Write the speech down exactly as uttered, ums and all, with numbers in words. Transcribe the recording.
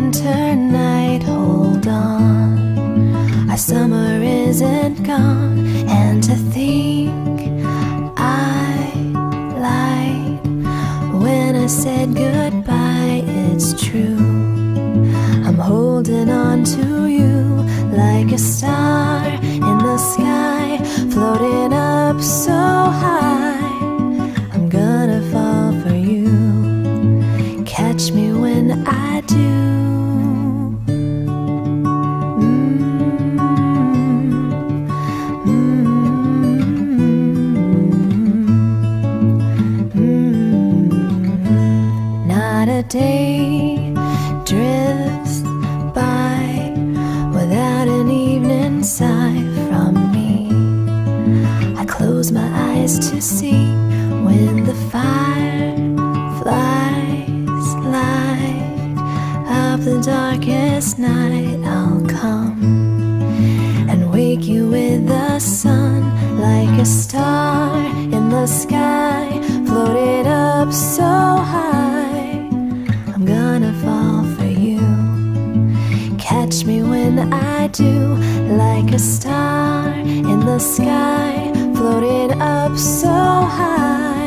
winter night, hold on, our summer isn't gone. And to think I lied when I said goodbye, it's true. I'm holding on to you like a star in the sky, floating up so high. I'm gonna fall for you, catch me when I do. Not a day drifts by without an evening sigh from me. I close my eyes to see when the fireflies light up the darkest night. I'll come and wake you with the sun like a star in the sky, floated up so high. I'm gonna fall for you, catch me when I do, like a star in the sky, floated up so high.